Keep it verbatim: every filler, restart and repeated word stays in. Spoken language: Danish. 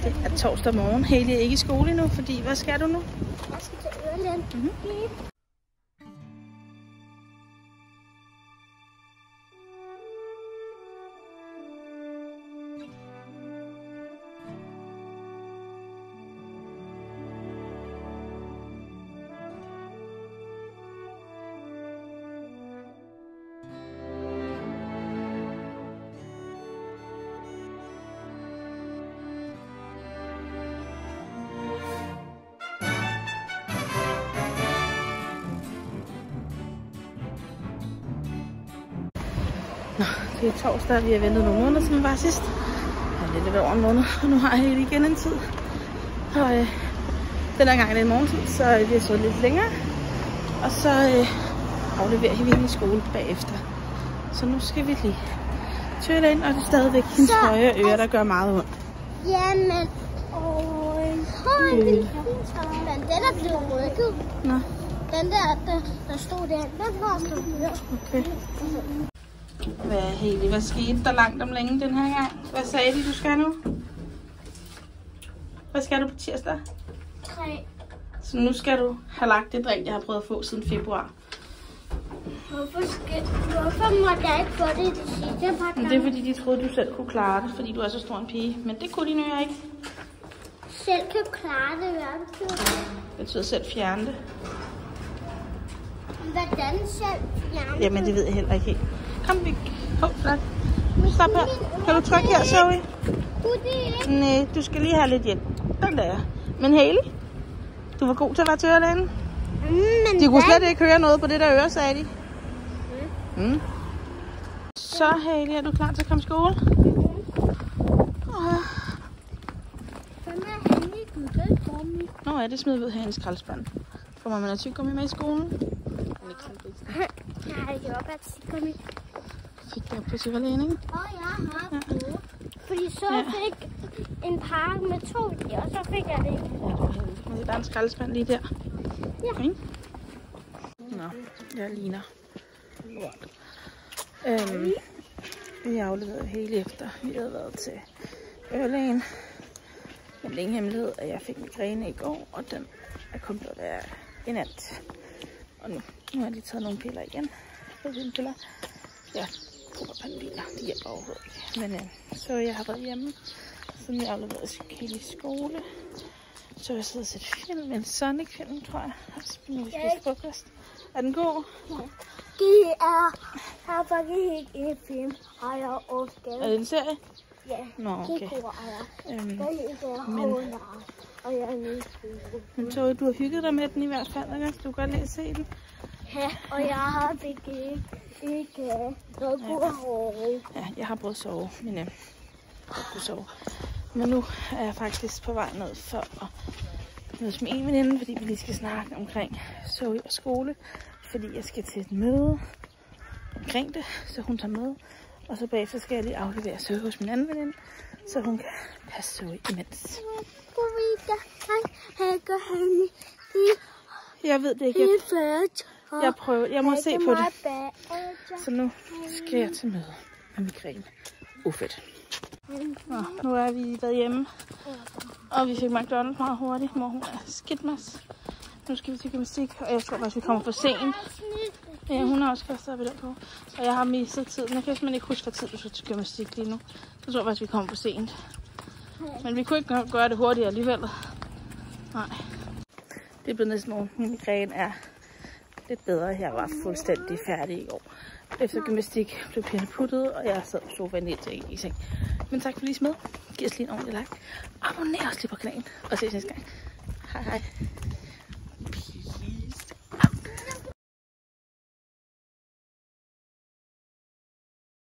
Det er torsdag morgen. Haley er ikke i skole nu, fordi hvad skal du nu? Jeg skal til Øreland. Mm-hmm. Nå, det er torsdag, vi har ventet nogle måneder, som var sidst. Det er lidt over en måned, og nu har jeg det igen en tid. Og øh, den her gang er det en morgentid, så vi har stået lidt længere. Og så øh, afleverer vi hende i skole bagefter. Så nu skal vi lige tøle ind, og det er stadigvæk hendes så, høje ører, der gør meget ondt. Jamen, åh, høj, mm. Men den er blevet rykket. Nå. Den der, der, der stod der, den har stået der. Okay. Hvad, Haley, hvad skete der langt om længe den her gang? Hvad sagde de, du skal nu? Hvad skal du på tirsdag? Tre. Så nu skal du have lagt det drik, jeg har prøvet at få siden februar. Hvorfor, skal, hvorfor måtte jeg ikke få det det sidste par gange? Det er fordi, de troede, du selv kunne klare det, fordi du er så stor en pige. Men det kunne dine ører ikke. Selv kan klare det, hvad betyder det? Det betyder selv fjerne det. Hvordan selv fjerne det? Jamen, det ved jeg heller ikke helt. Kom, vi. Hov, flot. Stop her. Kan du trykke her, Zoe? Nej, du skal lige have lidt hjælp. Den der. Men Haley, du var god til at være til ørelægen. Mm, de kunne slet ikke høre noget på det der øre, sagde de. Mm. Mm. Så Haley, er du klar til at komme i skole? Oh. Nå ja, det smider vi ud her i en skraldespand. Får man noget tyggegummi med i skolen? Nej, det var bare tyggegummi. Fik det op på tyggegummi, ikke? Åh, jeg har det. Fordi så ja. Fik en pakke med to i, og så fik jeg det ikke. Ja, det var heldigt. Men der er en skraldespand lige der. Ja. Okay. Nå, jeg ligner lort. Øhm, vi afleverede hele efter. Vi havde været til ørelægen. Men det er ingen hemmelighed, at jeg fik migræne i går, og den er kommet til at være en alt. Og nu, nu har de taget nogle piller igen. Piller. Ja, Panodil. Det hjælper overhovedet ikke. Men øh, så jeg har været hjemme, siden jeg afleverede hele i skole. Så jeg sidder og set film, en Sonic-film, tror jeg. Altså, nu vi spise frokost. Er den god? Ja. Det er, jeg har faktisk ikke en film, og jeg er overskældt. Er det en serie? Ja, nå, okay. Det tror jeg. Øhm, det er men, og jeg er nødt. Men så du har hygget dig med den i hvert fald, ikke? Du kan godt lide at se den. Ja, og jeg har ikke, ikke noget god at sove. Ja, jeg har prøvet at sove, men jeg kunne sove. Men nu er jeg faktisk på vej ned for at mødes med en veninde, fordi vi lige skal snakke omkring Zoe og skole. Fordi jeg skal til et møde omkring det, så hun tager med. Og så bagefter skal jeg lige aflevere Zoe hos min anden veninde, så hun kan passe Zoe imens. Jeg ved det ikke. Jeg, jeg prøver. Jeg må se på det. Så nu skal jeg til møde med migræne. Ufedt. Nå, nu er vi været hjemme, og vi fik McDonald's meget hurtigt. Mor, hun er skidt mas. Nu skal vi til gymnastik, og jeg tror faktisk, vi kommer for sent. Ja, hun har også kastet op i den på. Og jeg har misset tiden. Jeg kan simpelthen ikke huske, hvad tid du skal til gymnastik lige nu. Så tror jeg faktisk, vi kommer for sent. Men vi kunne ikke gøre det hurtigt alligevel. Nej. Det er blevet næsten morgen. Min migræne er lidt bedre. Jeg var fuldstændig færdig i går. Efter gymnastik blev pigerne puttet, og jeg sad på sofaen ned til i seng. Men tak for lige med. Giv os lige en ordentlig like. Abonner os lige på kanalen, og ses næste gang. Hej hej.